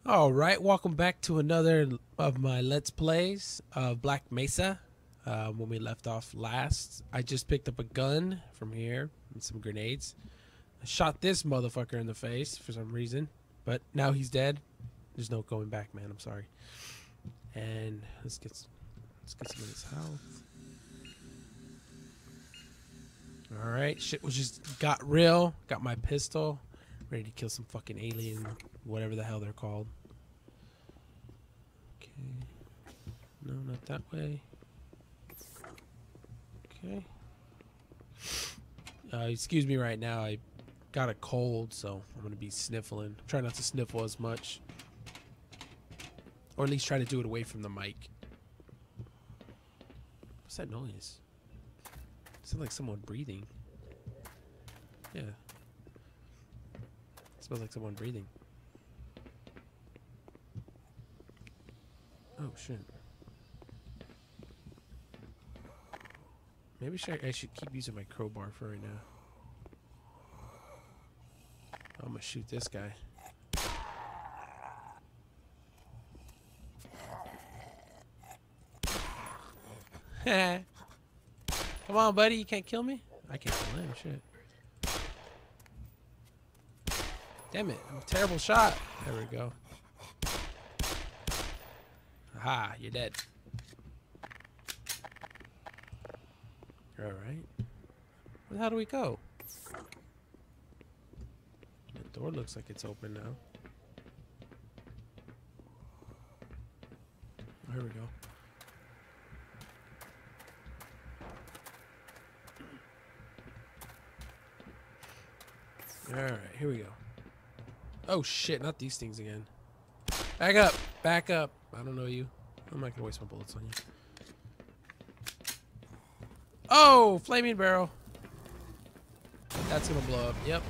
All right, welcome back to another of my Let's Plays of Black Mesa. When we left off last, I just picked up a gun from here and some grenades. I shot this motherfucker in the face for some reason, but now he's dead. There's no going back, man. I'm sorry. And let's get some of this health. All right, shit was just got real. Got my pistol, ready to kill some fucking alien, whatever the hell they're called. Okay. No, not that way. Okay. Excuse me right now. I got a cold, so I'm going to be sniffling. Try not to sniffle as much. Or at least try to do it away from the mic. What's that noise? It sounds like someone breathing. Yeah. It smells like someone breathing. Oh, shit. Maybe I should keep using my crowbar for right now. I'm gonna shoot this guy. Come on, buddy. You can't kill me? I can't kill him. Shit. Damn it. I'm a terrible shot. There we go. Aha, you're dead. Alright. Where the hell do we go? The door looks like it's open now. Oh, here we go. Alright, here we go. Oh shit, not these things again. Back up! Back up! I don't know you. I'm not gonna waste my bullets on you. Oh! Flaming barrel! That's gonna blow up. Yep.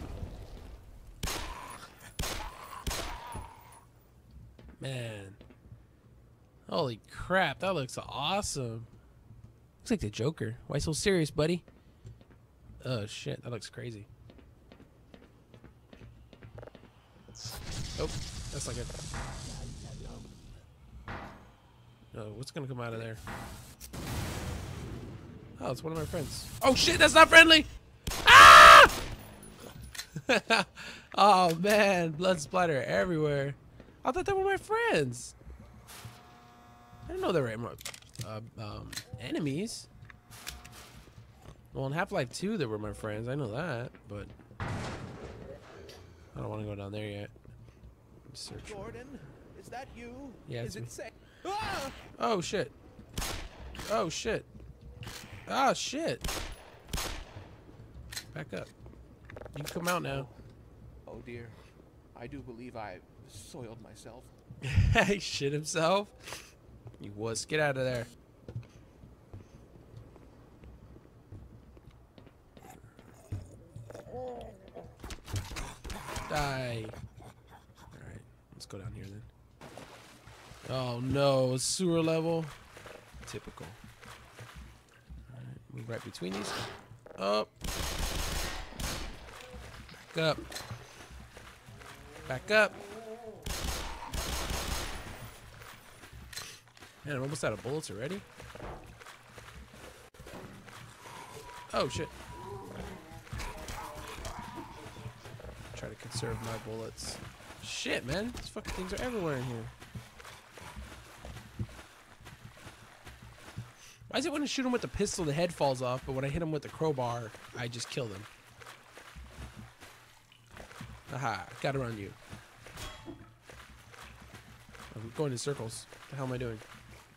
Man. Holy crap, that looks awesome. Looks like the Joker. Why so serious, buddy? Oh shit, that looks crazy. Oh, that's not good. Oh, what's gonna come out of there? Oh, it's one of my friends. Oh shit, that's not friendly! Ah! Oh man, blood splatter everywhere. I thought they were my friends. I didn't know they were enemies. Well, in Half-Life 2, they were my friends. I know that, but I don't want to go down there yet. Search. Gordon, is that you? Yeah, it's is me. it safe? Ah! Oh shit. Oh shit. Ah shit. Back up. You can come out now. Oh dear. I do believe I soiled myself. He shit himself. You wuss. Get out of there. Die. Alright. Let's go down here then. Oh no. Sewer level. Typical. Alright. Move right between these. Up. Back up. Back up. Man, I'm almost out of bullets already. Oh shit. Try to conserve my bullets. Shit, man. These fucking things are everywhere in here. Why is it when I shoot him with the pistol, the head falls off, but when I hit him with the crowbar, I just kill them? Aha, got around you. I'm going in circles. What the hell am I doing?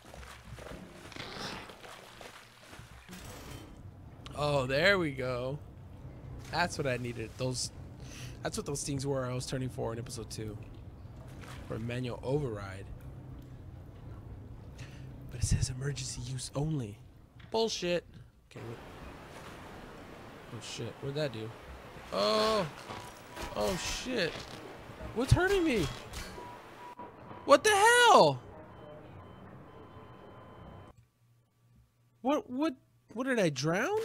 Oh, there we go. That's what I needed. That's what those things were I was turning for in episode 2. For a manual override. But it says emergency use only. Bullshit. Okay, what? Oh shit, what'd that do? Oh! Oh shit. What's hurting me? What the hell? What did I drown?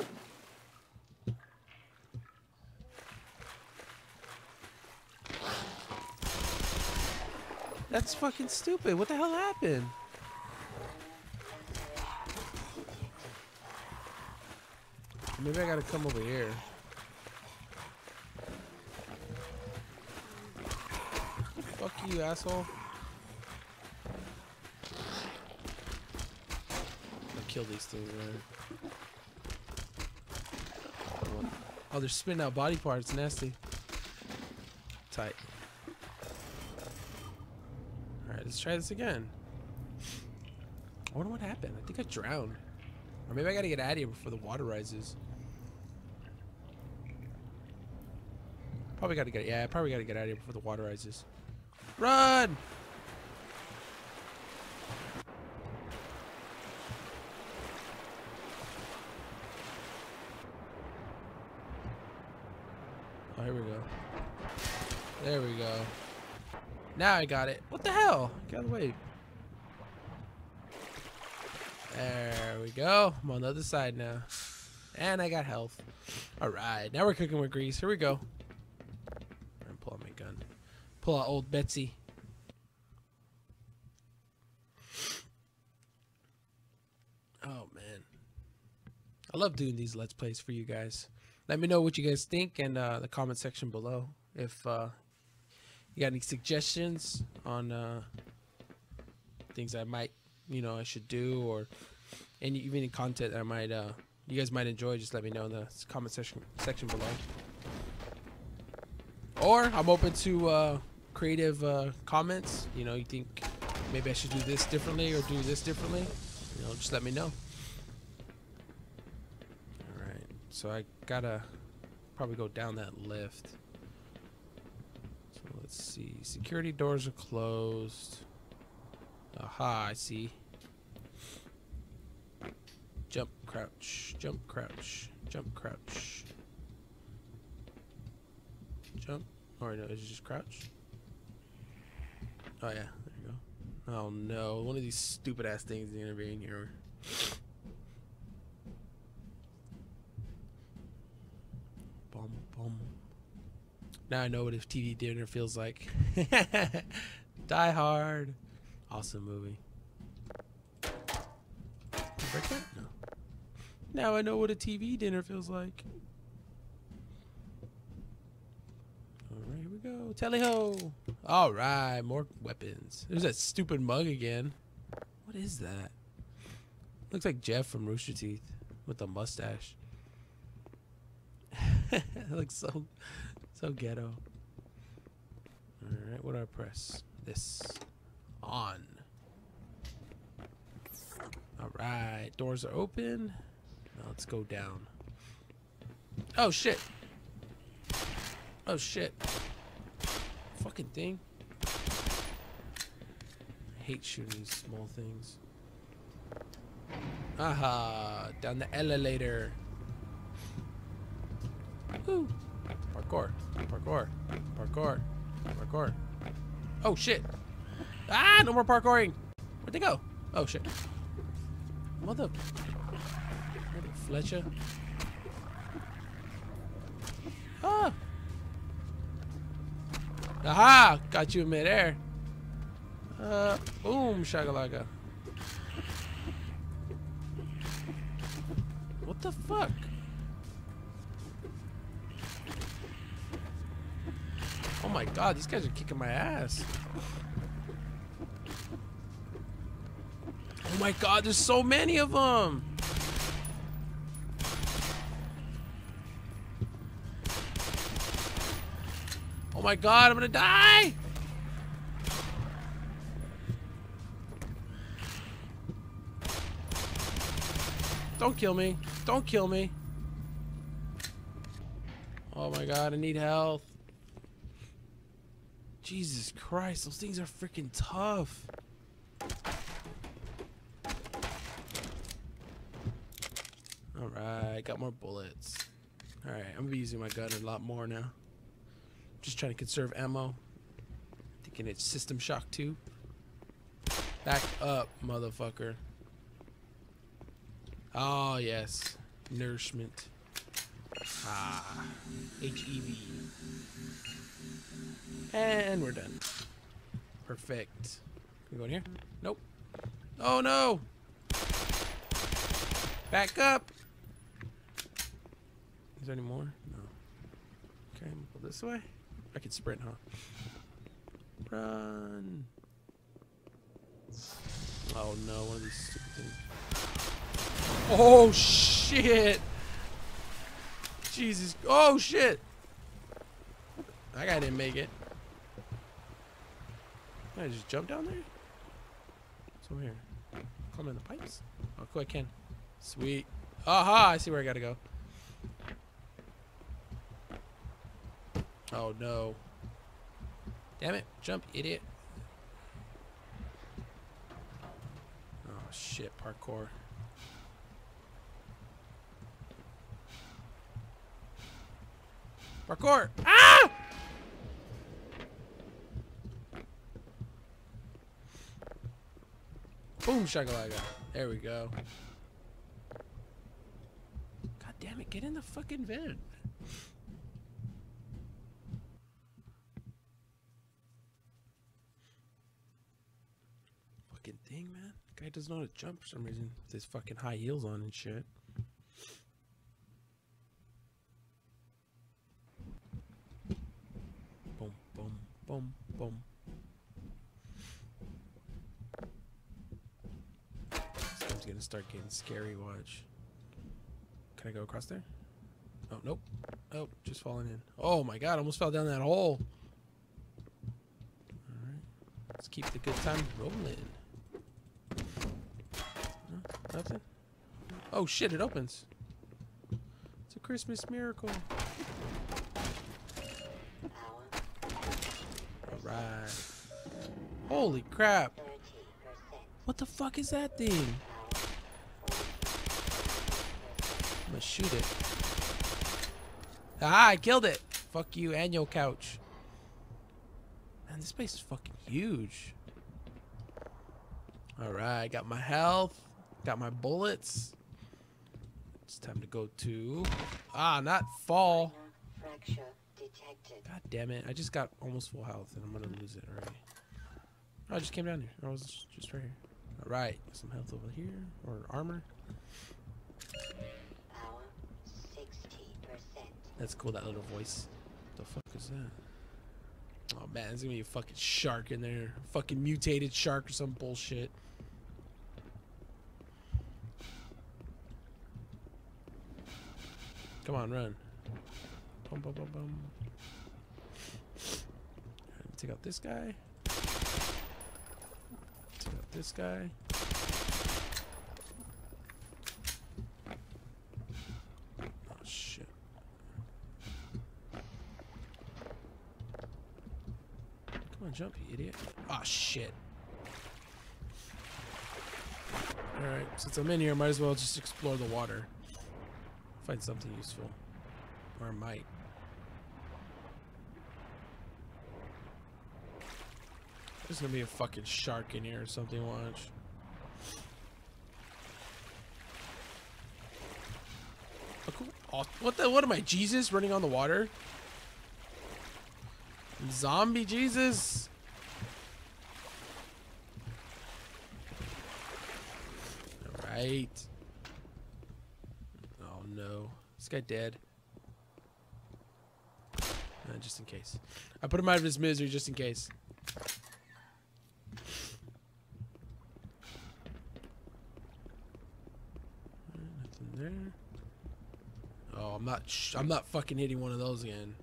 That's fucking stupid. What the hell happened? Maybe I gotta come over here. Fuck you, asshole. I'll kill these things, man. Oh, they're spitting out body parts. Nasty. Tight. Alright, let's try this again. I wonder what happened. I think I drowned. Or maybe I gotta get out of here before the water rises. Probably gotta get, yeah, I probably gotta get out of here before the water rises. Run! Oh, here we go. There we go. Now I got it. What the hell? Get out of the way. There we go. I'm on the other side now. And I got health. Alright, now we're cooking with grease. Here we go. I'm pulling my gun. Pull out old Betsy. Oh, man. I love doing these Let's Plays for you guys. Let me know what you guys think in the comment section below. If you got any suggestions on things I might, I should do, or even content that I might, you guys might enjoy, just let me know in the comment section below. Or I'm open to creative comments. You think maybe I should do this differently or do this differently? Just let me know. All right, so I gotta probably go down that lift. So let's see. Security doors are closed. Aha, I see. Jump, crouch, jump, crouch, jump, crouch. Jump. Or no, is it just crouch? Oh yeah, there you go. Oh no, one of these stupid ass things is gonna be in here. Bum, bum. Now I know what a TV dinner feels like. Die Hard. Awesome movie. Break that? No. Now I know what a TV dinner feels like. Alright, here we go. Tally-ho! Alright, more weapons. There's that stupid mug again. What is that? Looks like Jeff from Rooster Teeth with a mustache. It looks so ghetto. Alright, what do I press? This. On. Alright, doors are open. Now let's go down. Oh shit. Oh shit. Fucking thing. I hate shooting these small things. Aha, down the elevator. Woo. Parkour. Parkour. Parkour. Parkour. Oh shit. Ah, no more parkouring. Where'd they go? Oh shit. Mother Fletcher. Ah. Aha! Got you in midair. Boom, shakalaka. What the fuck? Oh my god, these guys are kicking my ass. Oh my god, there's so many of them. Oh my god, I'm gonna die. Don't kill me. Don't kill me. Oh my god, I need health. Jesus Christ, those things are freaking tough. Alright, got more bullets. Alright, I'm gonna be using my gun a lot more now. Just trying to conserve ammo. Thinking it's System Shock 2. Back up, motherfucker. Oh, yes. Nourishment. Ah. HEV. And we're done. Perfect. Can we go in here? Nope. Oh no! Back up! Is there any more? No. Okay, I'm gonna go this way. I can sprint, huh? Run! Oh no, one of these stupid things. Oh shit! Jesus. Oh shit! That guy didn't make it. Can I just jump down there? What's over here? Climb in the pipes? Oh, cool, I can. Sweet. Aha! I see where I gotta go. Oh no. Damn it. Jump, idiot. Oh shit, parkour. Parkour! Ah! Boom, shakalaka. There we go. God damn it, get in the fucking vent. Fucking thing, man. Guy doesn't know how to jump for some reason with his fucking high heels on and shit. Boom, boom, boom, boom. This game's gonna start getting scary, watch. Can I go across there? Oh, nope. Oh, just falling in. Oh my god, I almost fell down that hole. Alright. Let's keep the good time rolling. No, nothing? Oh shit, it opens. It's a Christmas miracle. Alright. Holy crap. What the fuck is that thing? I'm gonna shoot it. Ah, I killed it. Fuck you and your couch. Man, this place is fucking huge. Alright, got my health. Got my bullets. It's time to go to... Ah, not fall. God damn it. I just got almost full health and I'm gonna lose it already. Oh, I just came down here. I was just right here. Alright, some health over here. Or armor. That's cool, that little voice. What the fuck is that? Oh man, there's gonna be a fucking shark in there. Fucking mutated shark or some bullshit. Come on, run. Bum, bum, bum, bum. Let me take out this guy. Take out this guy. Oh shit. Come on, jump, you idiot. Oh shit. Alright, since I'm in here, I might as well just explore the water. Find something useful. Or I might. There's gonna be a fucking shark in here or something, watch. Oh, cool. Oh, what am I, Jesus? Running on the water? Zombie Jesus? Alright. Oh no. This guy dead. Just in case. I put him out of his misery just in case. Nothing there. Oh, I'm not fucking hitting one of those again.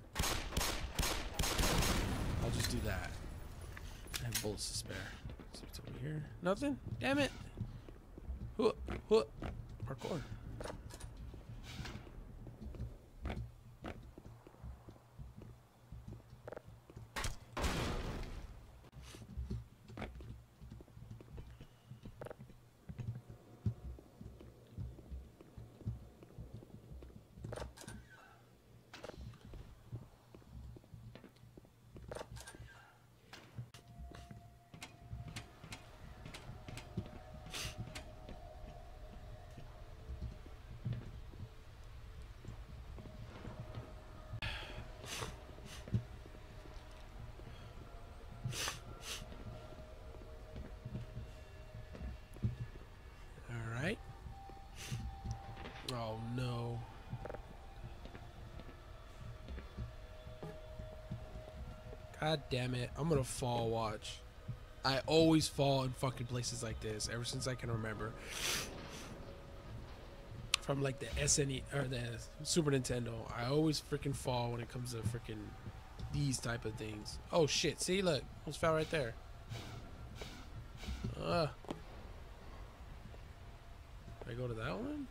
I'll just do that. I have bullets to spare. See what's over here. Nothing? Damn it. Parkour. God damn it. I'm gonna fall, watch. I always fall in fucking places like this ever since I can remember. From like the SNE or the Super Nintendo, I always freaking fall when it comes to freaking these type of things. Oh shit, see, look, almost fell right there. I go to that one?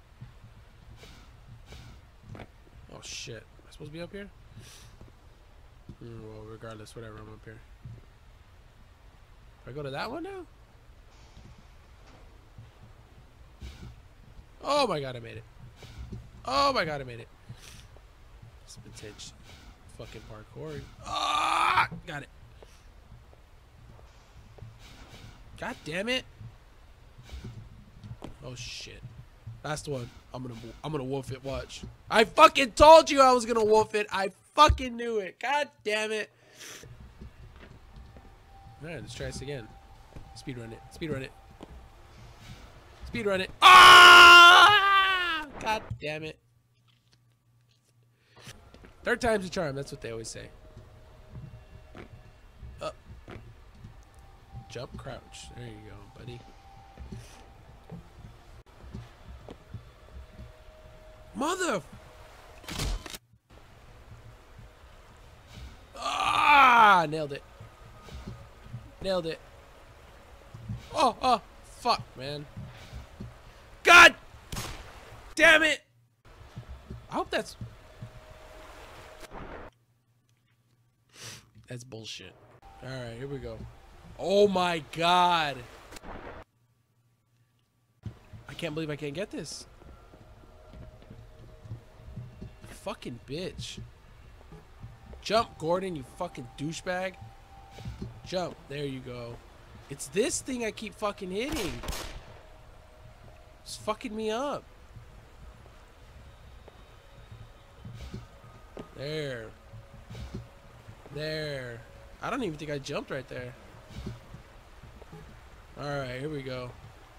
Oh shit, am I supposed to be up here? Well, regardless, whatever, I'm up here. Do I go to that one now? Oh my god, I made it. Oh my god, I made it. It's vintage fucking parkour. Ah, got it. God damn it. Oh shit. Last one. I'm gonna wolf it, watch. I fucking told you I was gonna wolf it. I fucking knew it. God damn it. Alright, let's try this again. Speedrun it. Speedrun it. Speedrun it. Ah! God damn it. Third time's a charm. That's what they always say. Up. Jump, crouch. There you go, buddy. Mother. Ah! Nailed it. Nailed it. Oh, fuck, man. God damn it. I hope that's bullshit. All right, here we go. Oh my god. I can't believe I can't get this. Fucking bitch. Jump, Gordon, you fucking douchebag. Jump. There you go. It's this thing I keep fucking hitting. It's fucking me up. There. There. I don't even think I jumped right there. Alright, here we go.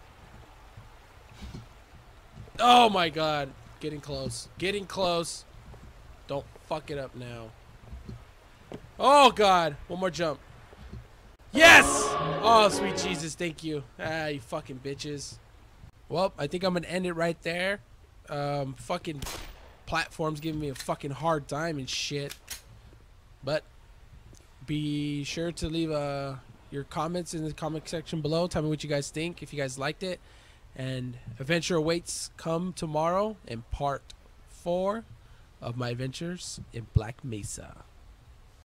Oh my god. Getting close. Getting close. Don't fuck it up now. Oh god. One more jump. Yes! Oh, sweet Jesus. Thank you. Ah, you fucking bitches. Well, I think I'm gonna end it right there. Fucking platforms giving me a fucking hard time and shit. But be sure to leave your comments in the comment section below. Tell me what you guys think, if you guys liked it. And adventure awaits come tomorrow in part 4 of my adventures in Black Mesa.